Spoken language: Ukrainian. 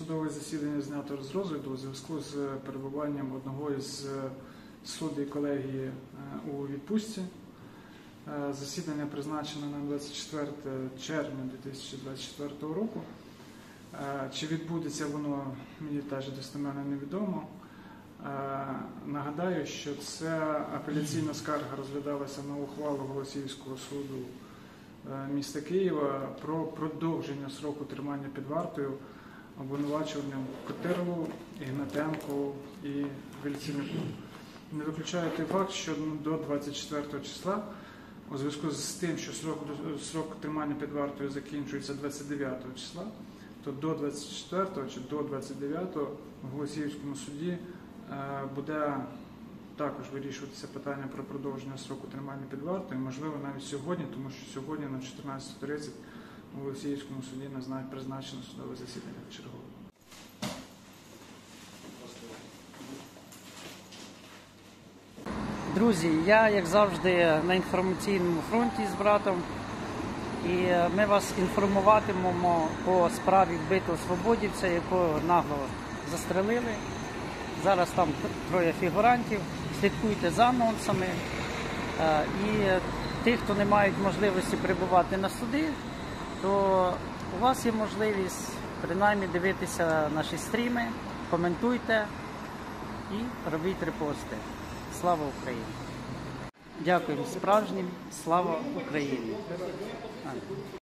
судове засідання знято з розгляду у зв'язку з перебуванням одного із суддів колегії у відпустці. Засідання призначено на 24 червня 2024 року. Чи відбудеться воно, мені теж достеменно невідомо. Нагадаю, що ця апеляційна скарга розглядалася на ухвалу Голосіївського суду міста Києва про продовження строку тримання під вартою обвинувачуванням Котирову, Ігнатенку і Вільценюку. Не виключаю той факт, що до 24 числа, у зв'язку з тим, що срок тримання під вартою закінчується 29 числа, то до 24 чи до 29 в Голосіївському суді буде також вирішуватися питання про продовження строку тримання під вартою, можливо, навіть сьогодні, тому що сьогодні на 14:30 у Голосіївському суді призначено судове засідання чергове. Друзі, я, як завжди, на інформаційному фронті з братом, і ми вас інформуватимемо по справі вбитого свободівця, якого нагло застрелили. Зараз там троє фігурантів, слідкуйте за анонсами. І тих, хто не мають можливості прибувати на суди, то у вас є можливість принаймні дивитися наші стріми, коментуйте і робіть репости. Слава Україні! Дякуємо справжнім, слава Україні!